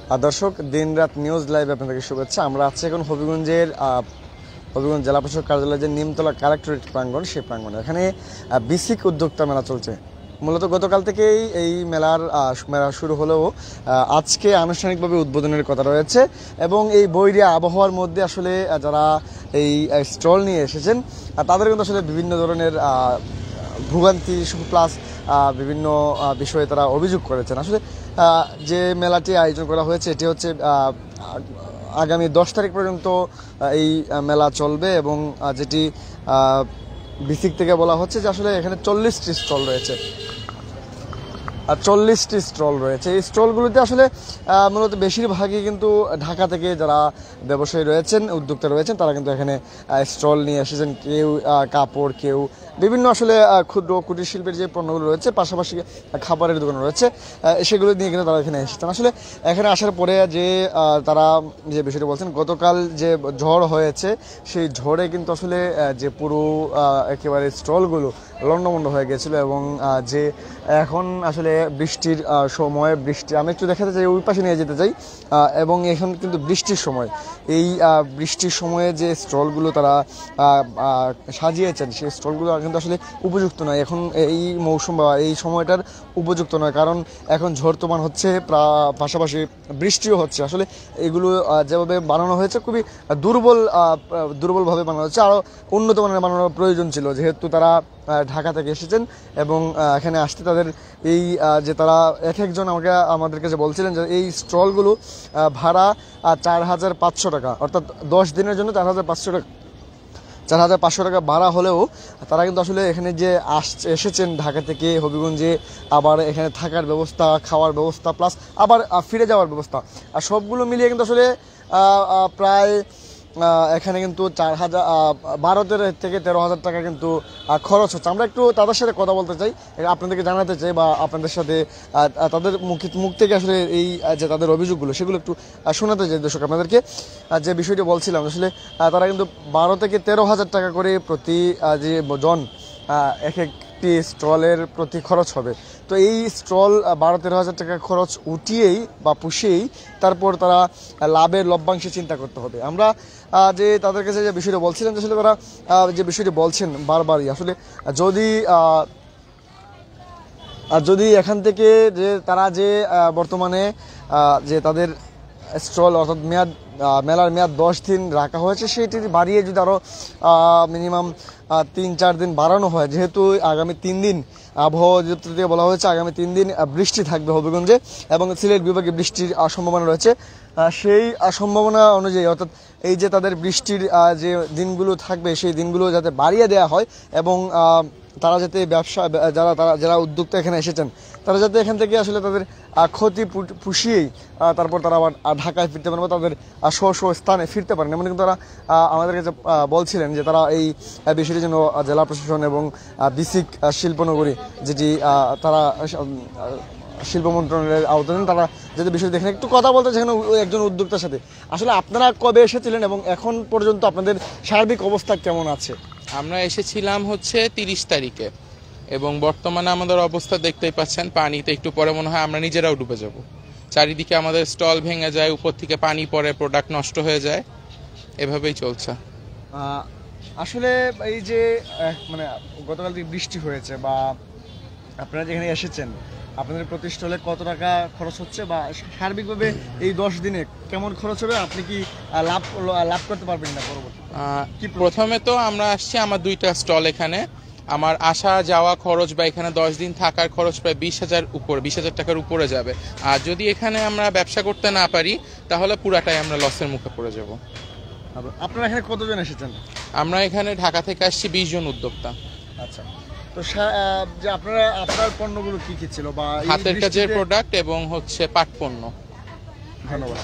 দর্শক, দিনরাত news live আপনাদেরকে শুভেচ্ছা। আমরা আছি এখন হবিগঞ্জের হবিগঞ্জ জেলা প্রশাসক কার্যালয়ের যে নিমতলা কালেক্টরেট প্রাঙ্গণ, সেই প্রাঙ্গণে এখানে বিসিক উদ্যোক্তা মেলা চলছে। মূলত গতকাল থেকেই এই মেলা শুরু হলেও আজকে আনুষ্ঠানিকভাবে উদ্বোধনের কথা রয়েছে। এবং এই বৈরী আবহাওয়ার মধ্যে আসলে যারা এই স্টল নিয়ে এসেছেন তাদের কিন্তু আসলে বিভিন্ন ধরনের ভোগান্তি প্লাস বিভিন্ন বিষয়ে তারা অভিযোগ করেছেন। আসলে যে মেলাটি আয়োজন করা হয়েছে এটি হচ্ছে আগামী 10 তারিখ পর্যন্ত এই মেলা চলবে এবং যেটি বিসিক থেকে বলা হচ্ছে যে আসলে এখানে 40টি স্টল রয়েছে। আর 40টি স্টল রয়েছে। এই স্টলগুলোতে আসলে মূলত বেশিরভাগই কিন্তু ঢাকা থেকে যারা ব্যবসায়ী রয়েছেন, উদ্যোক্তা রয়েছেন, তারা কিন্তু এখানে স্টল নিয়ে এসেছেন। কেউ কাপড়, কেউ বিভিন্ন আসলে ক্ষুদ্র কুটির শিল্পের যে পণ্যগুলো রয়েছে, পাশাপাশি খাবারের দোকান রয়েছে, সেগুলো নিয়ে কিন্তু তারা এখানে এসেছেন। আসলে এখানে আসার পরে যে তারা যে বিষয়টি বলছেন, গতকাল যে ঝড় হয়েছে সেই ঝড়ে কিন্তু আসলে যে পুরো একেবারে স্টলগুলো লণ্ডভণ্ড হয়ে গেছিল এবং যে এখন আসলে বৃষ্টির সময় আমি একটু দেখাতে চাই, ওই পাশে নিয়ে যেতে চাই। এবং এখন কিন্তু বৃষ্টির সময়, এই বৃষ্টির সময়ে যে স্টলগুলো তারা সাজিয়েছেন সেই স্টলগুলো কিন্তু আসলে উপযুক্ত নয়। এখন এই মৌসুম বা এই সময়টার উপযুক্ত নয়, কারণ এখন ঝড় তুফান হচ্ছে, পাশাপাশি বৃষ্টিও হচ্ছে। আসলে এগুলো যেভাবে বানানো হয়েছে খুবই দুর্বলভাবে বানানো হচ্ছে। আরও উন্নত মানের বানানোর প্রয়োজন ছিল, যেহেতু তারা ঢাকা থেকে এসেছেন এবং এখানে আসতে তাদের এই যে তারা এক একজন আমাদেরকে যে বলছিলেন যে এই স্টলগুলো ভাড়া 4,500 টাকা, অর্থাৎ 10 দিনের জন্য 4,500 টাকা ভাড়া হলেও তারা কিন্তু আসলে এখানে যে এসেছেন ঢাকা থেকে হবিগঞ্জে, আবার এখানে থাকার ব্যবস্থা, খাওয়ার ব্যবস্থা, প্লাস আবার ফিরে যাওয়ার ব্যবস্থা, আর সবগুলো মিলিয়ে কিন্তু আসলে প্রায় এখানে কিন্তু 12 থেকে 13,000 টাকা কিন্তু খরচ হচ্ছে। আমরা একটু তাদের সাথে কথা বলতে চাই, আপনাদেরকে জানাতে চাই, বা আপনাদের সাথে তাদের মুখ থেকে আসলে এই যে তাদের অভিযোগগুলো সেগুলো একটু শোনাতে চাই দর্শক আপনাদেরকে। যে বিষয়টি বলছিলাম, আসলে তারা কিন্তু 12 থেকে 13,000 টাকা করে প্রতি যে জন এক একটি স্টলের প্রতি খরচ হবে। তো এই স্টল 12-13,000 টাকা খরচ উঠিয়েই বা পুষিয়েই তারপর তারা লাভের লভ্যাংশে চিন্তা করতে হবে। আমরা যে তাদের কাছে যে বিষয়টা বলছিলাম, আসলে তারা যে বিষয়টি বলছেন বারবারই, আসলে যদি এখান থেকে যে তারা যে বর্তমানে যে তাদের স্টল অর্থাৎ মেলার মেয়াদ 10 দিন রাখা হয়েছে, সেটি বাড়িয়ে যদি আরও মিনিমাম 3-4 দিন বাড়ানো হয়, যেহেতু আগামী 3 দিন আবহাওয়া অধিদপ্তর থেকে বলা হয়েছে আগামী 3 দিন বৃষ্টি থাকবে হবিগঞ্জে এবং সিলেট বিভাগে বৃষ্টির সম্ভাবনা রয়েছে। সেই সম্ভাবনা অনুযায়ী, অর্থাৎ এই যে তাদের বৃষ্টির যে দিনগুলো থাকবে সেই দিনগুলো যাতে বাড়িয়ে দেওয়া হয় এবং তারা যাতে যারা উদ্যোক্তা এখানে এসেছেন তারা যাতে এখান থেকে আসলে তাদের ক্ষতি পুষিয়েই তারপর তারা আবার ঢাকায় ফিরতে পারেন বা তাদের স্ব স্থানে ফিরতে পারেন। এমন কিন্তু তারা আমাদের কাছে বলছিলেন যে তারা এই বিষয়টির জন্য জেলা প্রশাসন এবং বিসিক শিল্পনগরী, যেটি তারা শিল্প মন্ত্রণালয়ের আওতাধীন, তারা যাতে বিষয়টি দেখেন। একটু কথা বলতে যেখানে একজন উদ্যোক্তার সাথে, আসলে আপনারা কবে এসেছিলেন এবং এখন পর্যন্ত আপনাদের সার্বিক অবস্থা কেমন আছে? আমরা এসেছিলাম হচ্ছে 30 তারিখে এবং বর্তমানে আমাদের অবস্থা দেখতেই পাচ্ছেন, পানিতে একটু পরে মনে হয় আমরা নিজেরাও ডুবে যাব। চারিদিকে আমাদের স্টল ভেঙে যায়, উপর থেকে পানি পড়ে, প্রোডাক্ট নষ্ট হয়ে যায়, এভাবেই চলছে। আসলে এই যে মানে গতকাল থেকে বৃষ্টি হয়েছে, বা আপনারা যেখানে এসেছেন আপনাদের প্রতি স্টলে কত টাকা খরচ হচ্ছে, বা সার্বিকভাবে এই 10 দিনে কেমন খরচ হবে, আপনি কি লাভ করতে পারবেন না পরবর্তী? প্রথমে তো আমরা আসছি, আমার 2টা স্টল এখানে, আমার আসা যাওয়া খরচ বা এখানে 10 দিন থাকার খরচ প্রায় 20,000 টাকার উপরে যাবে। আর যদি এখানে আমরা ব্যবসা করতে না পারি তাহলে পুরাটাই আমরা লসের মুখে পড়ে যাব। আপনারা এখানে কতজন এসেছেন? আমরা এখানে ঢাকা থেকে আসছি 20 জন উদ্যোক্তা। আচ্ছা, তো যে আপনার পণ্যগুলো কি কি ছিল, বা হাতের কাজের প্রোডাক্ট এবং হচ্ছে পাট পণ্য। ধন্যবাদ।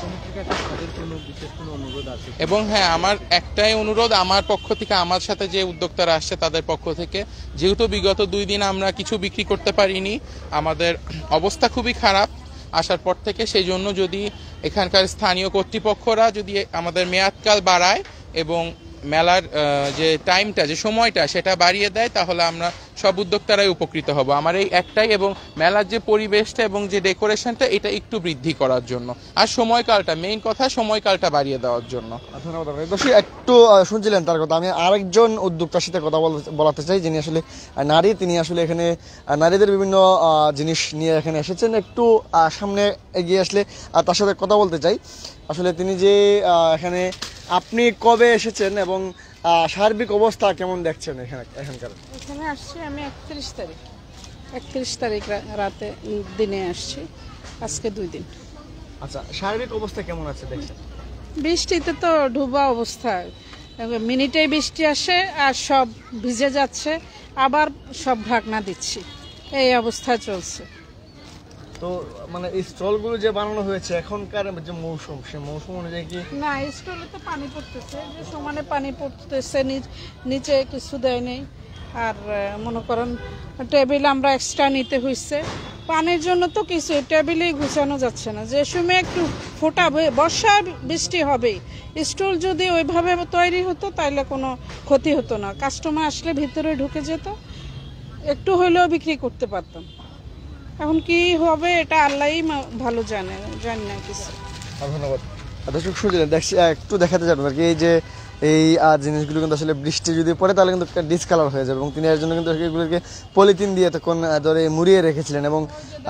এবং হ্যাঁ, আমার একটাই অনুরোধ আমার পক্ষ থেকে, আমার সাথে যে উদ্যোক্তারা আসছে তাদের পক্ষ থেকে, যেহেতু বিগত 2 দিন আমরা কিছু বিক্রি করতে পারিনি, আমাদের অবস্থা খুবই খারাপ আসার পর থেকে, সেই জন্য যদি এখানকার স্থানীয় কর্তৃপক্ষরা যদি আমাদের মেয়াদকাল বাড়ায় এবং মেলার যে টাইমটা, যে সময়টা, সেটা বাড়িয়ে দেয়, তাহলে আমরা সব উদ্যোক্তারাই উপকৃত হব। আমার এই একটাই, এবং মেলার যে পরিবেশটা এবং যে ডেকোরেশনটা, এটা একটু বৃদ্ধি করার জন্য, আর সময়কালটা, মেইন কথা সময়কালটা বাড়িয়ে দেওয়ার জন্য। ধন্যবাদ আপনাকে। দর্শক একটু শুনছিলেন তার কথা। আমি আরেকজন উদ্যোক্তার সাথে কথা বলাতে চাই, যিনি আসলে নারী। তিনি আসলে এখানে নারীদের বিভিন্ন জিনিস নিয়ে এখানে এসেছেন। একটু সামনে এগিয়ে আসলে তার সাথে কথা বলতে চাই। আসলে তিনি যে এখানে, আপনি কবে এসেছেন এবং সার্বিক অবস্থা কেমন দেখছেন এখানকার? এখানে আসছি আমি 31 তারিখ রাতে দিনে আসছি, আজকে 2 দিন। আচ্ছা, সার্বিক অবস্থা কেমন আছে দেখছেন? বৃষ্টিতে তো ডুবা অবস্থা, মিনিটেই বৃষ্টি আসে আর সব ভিজে যাচ্ছে, আবার সব ঢাকনা দিচ্ছি, এই অবস্থা চলছে। তো মানে এই স্টলগুলো যে বানানো হয়েছে এখনকার যে মৌসুম, সেই মৌসুম অনুযায়ী কি? না, স্টলে তো পানি পড়তেছে, যে সমানে পানি পড়তেছে, নিচে কিছু দেয় নেই। আর মনে করেন টেবিল আমরা এক্সট্রা নিতে হয়েছে, পানির জন্য তো কিছু টেবিলেই গুছানো যাচ্ছে না। যে সময় একটু ফোটা বর্ষা বৃষ্টি হবে, স্টল যদি ওইভাবে তৈরি হতো তাহলে কোনো ক্ষতি হতো না, কাস্টমার আসলে ভিতরে ঢুকে যেত, একটু হইলেও বিক্রি করতে পারতাম। এখন কি হবে এটা আল্লাহই ভালো জানে, জানি না কিছু। ধন্যবাদ। দর্শক শুনছিলেন, দেখছি একটু দেখাতে চান আর কি, এই যে এই জিনিসগুলো কিন্তু আসলে বৃষ্টি যদি পড়ে তাহলে কিন্তু ডিসকালার হয়ে যাবে, এবং তিনি এর জন্য কিন্তু এগুলোকে পলিথিন দিয়ে তখন ধরে মুড়িয়ে রেখেছিলেন এবং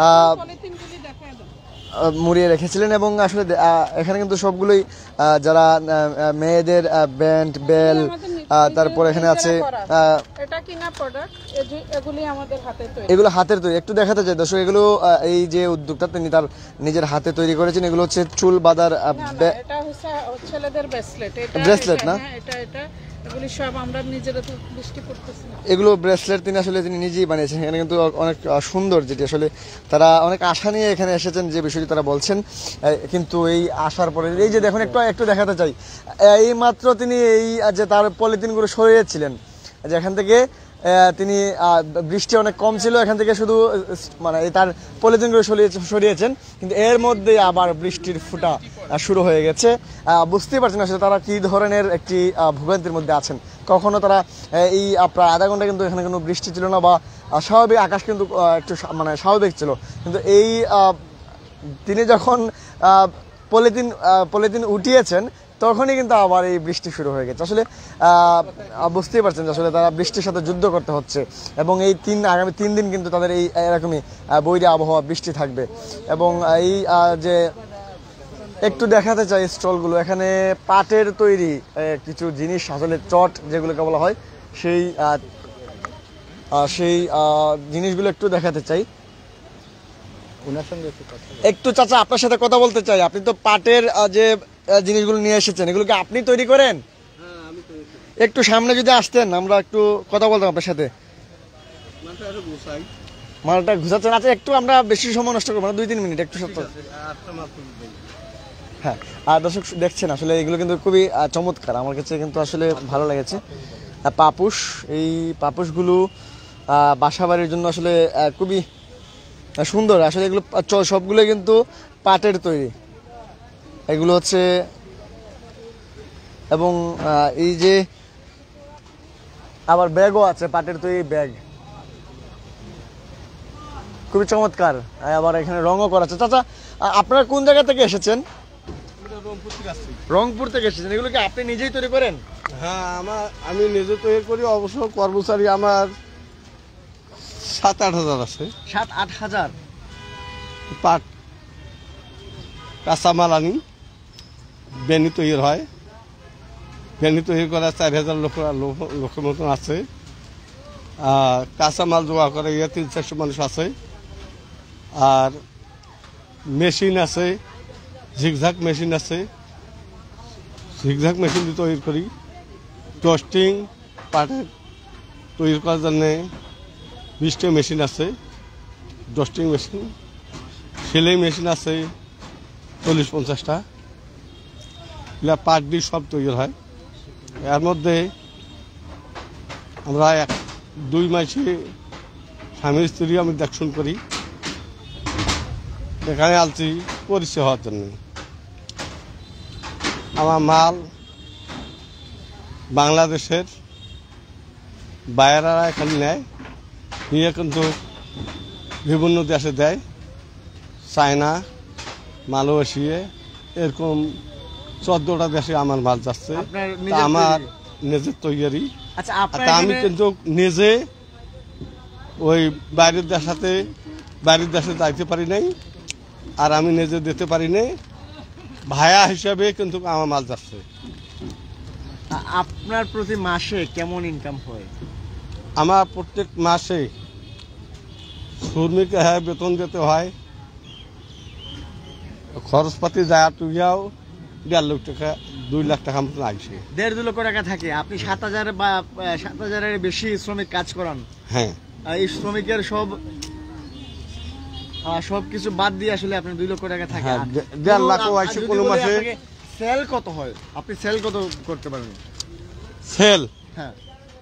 আসলে এখানে কিন্তু সবগুলোই যারা মেয়েদের ব্যান্ড বেল, তারপর এখানে আছে এগুলো হাতের তৈরি। একটু দেখাতে চাই দর্শক, এগুলো এই যে উদ্যোক্তা তিনি তার নিজের হাতে তৈরি করেছেন। এগুলো হচ্ছে চুল বাঁধার ব্রেসলেট না, এগুলো ব্রেসলেট তিনি আসলে তিনি নিজেই বানিয়েছেন। এখানে কিন্তু অনেক সুন্দর, যেটি আসলে তারা অনেক আশা নিয়ে এখানে এসেছেন, যে বিষয়টি তারা বলছেন। কিন্তু এই আসার পরে এই যে দেখুন, একটু দেখাতে চাই, এই মাত্র তিনি এই যে তার পলিথিনগুলো সরিয়েছিলেন, যেখান থেকে তিনি বৃষ্টি অনেক কম ছিল, এখান থেকে শুধু মানে তার পলিথিনগুলো সরিয়েছেন, কিন্তু এর মধ্যে আবার বৃষ্টির ফুটা শুরু হয়ে গেছে। বুঝতেই পারছেন আসলে তারা কি ধরনের একটি ভোগান্তির মধ্যে আছেন। কখনো তারা এই প্রায় আধা ঘন্টা কিন্তু এখানে কোনো বৃষ্টি ছিল না, বা স্বাভাবিক আকাশ কিন্তু একটু মানে স্বাভাবিক ছিল, কিন্তু এই তিনি যখন পলিথিন উঠিয়েছেন তখনই কিন্তু আবার এই বৃষ্টি শুরু হয়ে গেছে। আসলে বুঝতেই পারছেন যে আসলে তারা বৃষ্টির সাথে যুদ্ধ করতে হচ্ছে, এবং এই আগামী 3 দিন কিন্তু তাদের এই এরকমই বৈরী আবহাওয়া, বৃষ্টি থাকবে। এবং এই যে একটু দেখাতে চাই স্টলগুলো, এখানে পাটের তৈরি কিছু জিনিস, আসলে চট যেগুলোকে বলা হয়, সেই জিনিসগুলো একটু দেখাতে চাই। একটু চাচা আপনার সাথে কথা বলতে চাই। আপনি তো পাটের যে জিনিসগুলো নিয়ে এসেছেন, এগুলো কি আপনি তৈরি করেন? একটু সামনে যদি আসতেন, আমরা একটু কথা বলতাম আপনার সাথে। মালটা ঘুষাচ্ছেন? আচ্ছা, একটু আমরা বেশি সময় নষ্ট করবো না, 2-3 মিনিট একটু সত্য। হ্যাঁ, আর দর্শক দেখছেন আসলে এগুলো কিন্তু খুবই চমৎকার, আমার কাছে কিন্তু আসলে ভালো লেগেছে। পাপুস, এই পাপুসগুলো বাসা বাড়ির জন্য আসলে খুবই সুন্দর। আসলে এগুলো সবগুলো কিন্তু পাটের তৈরি, এগুলো হচ্ছে। এবং এই যে আবার ব্যাগও আছে, পাটের তৈরি ব্যাগ, খুবই চমৎকার। আবার এখানে রঙও করা আছে। চাচা, আপনারা কোন জায়গা থেকে এসেছেন? রংপুর থেকে এসেছেন। এগুলো কি আপনি নিজেই তৈরি করেন? হ্যাঁ, আমি নিজে তৈরি করি। অবশ্য কর্মচারী আমার 7-8 হাজার আছে। 7-8 হাজার পাট কাঁচামাল আনি, বেনি তৈরি হয়, বেনি তৈরি করা 4,000 লোকের মতন আছে। কাঁচামাল জোগাড় করে 300-400 মানুষ আছে। আর মেশিন আছে, ঝিকঝাক মেশিন আছে, ঝিকঝাক মেশিন দিয়ে তৈরি করি। টোস্টিং পাটের তৈরি করার জন্যে 20টা মেশিন আছে, ডস্টিং মেশিন, সেলাই মেশিন আছে 40-50টা। এগুলা পাট দিয়ে সব তৈরি হয়। এর মধ্যে আমরা 2 মাসে স্বামী স্ত্রী আমি দেখশন করি, এখানে আলছি পরিচয় হওয়ার জন্য। আমার মাল বাংলাদেশের বাইরেরা এখানে নেয়, নিয়ে কিন্তু বিভিন্ন দেশে দেয়, চায়না, মালয়েশিয়া, এরকম 14টা দেশে আমার মাল যাচ্ছে। আপনার তা নিজের আমার তৈরি? নিজের তৈরি। আচ্ছা, তা আপনার আমি এখানে- কিন্তু নিজে ওই বাইরের দেশে যাইতে পারি নাই, আর আমি নিজে দিতে পারি নাই, ভায়া হিসাবে কিন্তু আমার মাল যাচ্ছে। আপনার প্রতি মাসে কেমন ইনকাম হয়? আমার প্রত্যেক মাসে শ্রমিক বেতন দিতে হয়, খরচপাতি যায় তুইয়াও 1.5 লাখ টাকা 2 লাখ টাকা মতন আসে। 1.5-2 লক্ষ টাকা থাকে। আপনি 7,000 বা 7,000-এর বেশি শ্রমিক কাজ করান। হ্যাঁ, এই শ্রমিকের সব কিছু বাদ দিয়ে আসলে আপনার 2 লক্ষ টাকা থাকে। হ্যাঁ, 1.5 লাখও আসে কোনো মাসে। সেল কত হয়? আপনি সেল কত করতে পারবেন? সেল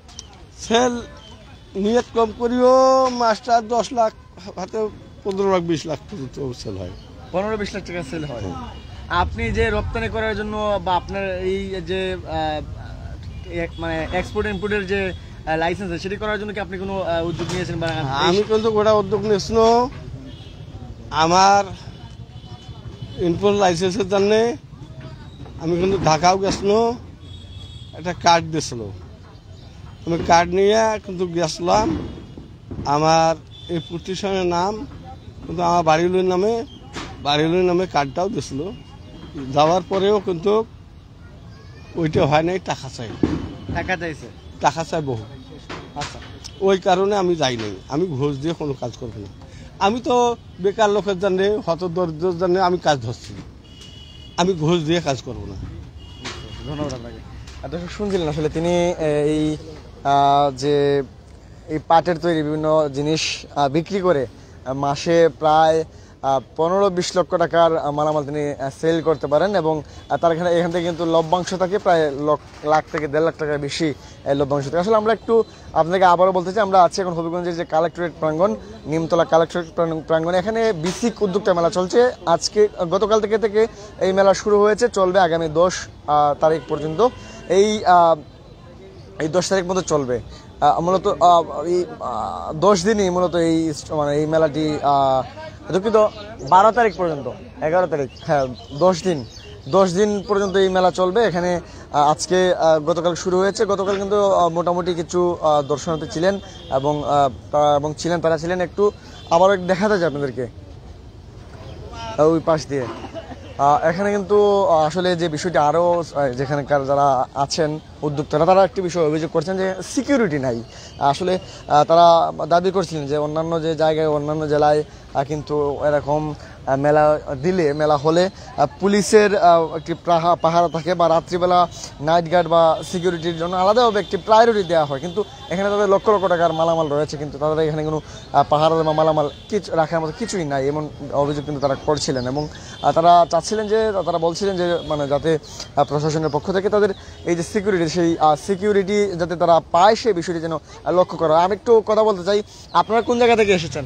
নিয়ত কম করিও মাসটা 10 লাখ, হাতে 15 লাখ 20 লাখ পর্যন্ত সেল হয়। 15-20 লাখ টাকা সেল হয়। আপনি যে রপ্তানি করার জন্য বা আপনার এই যে মানে এক্সপোর্ট ইম্পোর্টের যে লাইসেন্স সেটি করার জন্য কি আপনি কোনো উদ্যোগ নিয়েছেন? বা আমি কিন্তু গোটা উদ্যোগ নিয়েছিল। আমার ইনপুট লাইসেন্সের জন্য আমি কিন্তু ঢাকাও গেছিল, একটা কার্ড দিয়েছিল। আমি কার্ড নিয়ে কিন্তু গেছিলাম। আমার এই প্রতিষ্ঠানের নাম কিন্তু আমার বাড়ির নামে কার্ডটাও দিয়েছিল। যাওয়ার পরেও কিন্তু ওইটা হয় নাই, টাকা চাই বহু। আচ্ছা, ওই কারণে আমি যাই নাই। আমি ঘুষ দিয়ে কোনো কাজ করবো না। আমি তো বেকার লোকের জন্য, হতদরিদ্রের জন্য আমি কাজ ধরছি, আমি ঘুষ দিয়ে কাজ করবো না। ধন্যবাদ আপনাকে। দর্শক শুনছিলেন আসলে তিনি এই যে এই পাটের তৈরি বিভিন্ন জিনিস বিক্রি করে মাসে প্রায় 15-20 লক্ষ টাকার মালামাল তিনি সেল করতে পারেন, এবং তার এখান থেকে কিন্তু লভ্যাংশ থাকে প্রায় লাখ থেকে 1.5 লাখ টাকার বেশি লভ্যাংশ থাকে। আসলে আমরা একটু আপনাকে আবারও বলতে চাই, আমরা আছি এখন হবিগঞ্জের যে কালেক্টরেট প্রাঙ্গণ, নিমতলা কালেক্টরেট প্রাঙ্গণে। এখানে বিসিক উদ্যোক্তা মেলা চলছে। গতকাল থেকে এই মেলা শুরু হয়েছে, চলবে আগামী 10 তারিখ পর্যন্ত। এই 10 তারিখ মতো চলবে। মূলত এই 10 দিনই মূলত এই মেলাটি, দুঃখিত 12 তারিখ পর্যন্ত, 11 তারিখ, হ্যাঁ 10 দিন পর্যন্ত এই মেলা চলবে। এখানে আজকে গতকাল শুরু হয়েছে। গতকাল কিন্তু মোটামুটি কিছু দর্শনার্থী ছিলেন এবং তারা ছিলেন একটু আবারও দেখাতে যায় আপনাদেরকে ওই পাশ দিয়ে। এখানে কিন্তু আসলে যে বিষয়টি আরও যেখানকার যারা আছেন উদ্যোক্তারা, তারা একটি বিষয় অভিযোগ করছেন যে সিকিউরিটি নাই। আসলে তারা দাবি করছিলেন যে অন্যান্য যে জায়গায়, অন্যান্য জেলায় কিন্তু এরকম মেলা হলে পুলিশের একটি পাহারা থাকে, বা রাত্রিবেলা নাইট গার্ড বা সিকিউরিটির জন্য আলাদাভাবে একটি প্রায়োরিটি দেওয়া হয়। কিন্তু এখানে তাদের লক্ষ লক্ষ টাকার মালামাল রয়েছে, কিন্তু তাদের এখানে কোনো পাহারা বা মালামাল রাখার মতো কিছুই নাই, এমন অভিযোগ কিন্তু তারা করছিলেন। এবং তারা বলছিলেন যে মানে যাতে প্রশাসনের পক্ষ থেকে তাদের এই যে সিকিউরিটি, সেই সিকিউরিটি যাতে তারা পায়, সেই বিষয়টি যেন লক্ষ্য করা হয়। আমি একটু কথা বলতে চাই, আপনারা কোন জায়গা থেকে এসেছেন?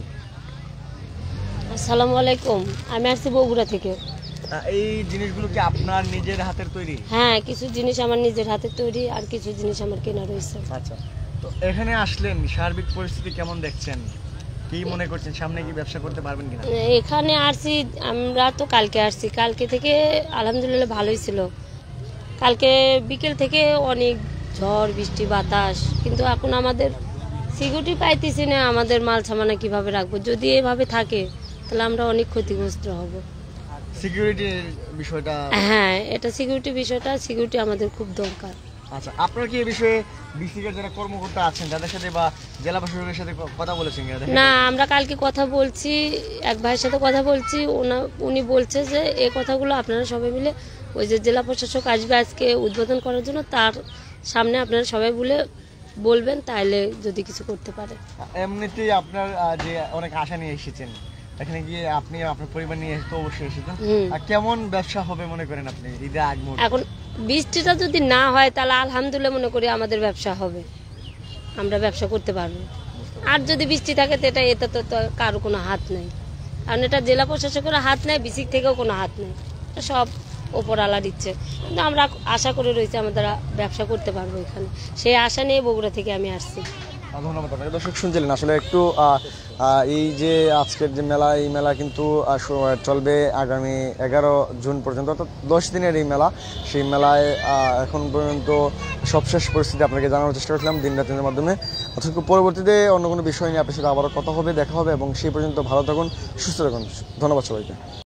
আসসালামু আলাইকুম, আমি আসছি বগুড়া থেকে। এই জিনিসগুলো কি আপনার নিজের হাতের তৈরি? হ্যাঁ, কিছু জিনিস আমার নিজের হাতের তৈরি, আর কিছু জিনিস আমার কেনা রয়েছে। আচ্ছা, তো এখানে আসলেন, সার্বিক পরিস্থিতি কেমন দেখছেন? কি মনে করছেন, সামনে কি ব্যবসা করতে পারবেন কিনা? এখানে আসছি আমরা তো কালকে আসছি, কালকে থেকে আলহামদুলিল্লাহ ভালোই ছিল। কালকে বিকেল থেকে অনেক ঝড় বৃষ্টি বাতাস, কিন্তু এখন আমাদের সিকিউরিটি পাইতেছি না। আমাদের মাল সামানা কিভাবে রাখবো? যদি এভাবে থাকে তাহলে আমরা অনেক ক্ষতিগ্রস্ত হব। সিকিউরিটির বিষয়টা, হ্যাঁ, এটা সিকিউরিটি আমাদের খুব দরকার। আচ্ছা, আপনারা কি এই বিষয়ে বিসিকের যারা কর্মকর্তা আছেন তাদের সাথে বা জেলা প্রশাসনের সাথে কথা বলেছেন কিনা? না, আমরা কালকে কথা বলছি, এক ভাইয়ের সাথে কথা বলছি, উনি বলছে যে এই কথাগুলো আপনারা সবাই মিলে, ওই যে জেলা প্রশাসক আসবে আজকে উদ্বোধন করার জন্য, তার সামনে আপনারা সবাই বলবেন, তাইলে যদি কিছু করতে পারে। এমনিতেই আপনার যে অনেক আশা নিয়ে এসেছেন, এখানে গিয়ে আপনি আপনার পরিবার নিয়ে তো অবশ্যই এসেছেন, কেমন ব্যবসা হবে মনে করেন আপনি ঈদের আগ মুহূর্তে? এখন বৃষ্টিটা যদি না হয় তাহলে আলহামদুলিল্লাহ মনে করি আমাদের ব্যবসা হবে, আমরা ব্যবসা করতে পারবো। আর যদি বৃষ্টি থাকে তো এটা তো কারো কোনো হাত নেই, কারণ এটা জেলা প্রশাসকের হাত নেই, বিসিক থেকেও কোনো হাত নেই, সব ওপরওয়ালার ইচ্ছে, কিন্তু আমরা আশা করে রয়েছি আমরা ব্যবসা করতে পারবো এখানে, সেই আশা নিয়ে বগুড়া থেকে আমি আসছি। ধন্যবাদ আপনাকে। দর্শক শুনছিলেন আসলে একটু এই যে আজকের যে মেলা, এই মেলা কিন্তু চলবে আগামী 11 জুন পর্যন্ত, অর্থাৎ 10 দিনের এই মেলা। সেই মেলায় এখন পর্যন্ত সবশেষ পরিস্থিতি আপনাকে জানানোর চেষ্টা করছিলাম দিন রাতের মাধ্যমে। অথচ পরবর্তীতে অন্য কোনো বিষয় নিয়ে আপনার সাথে আবারও কথা হবে, দেখা হবে, এবং সেই পর্যন্ত ভালো থাকুন, সুস্থ থাকুন। ধন্যবাদ সবাইকে।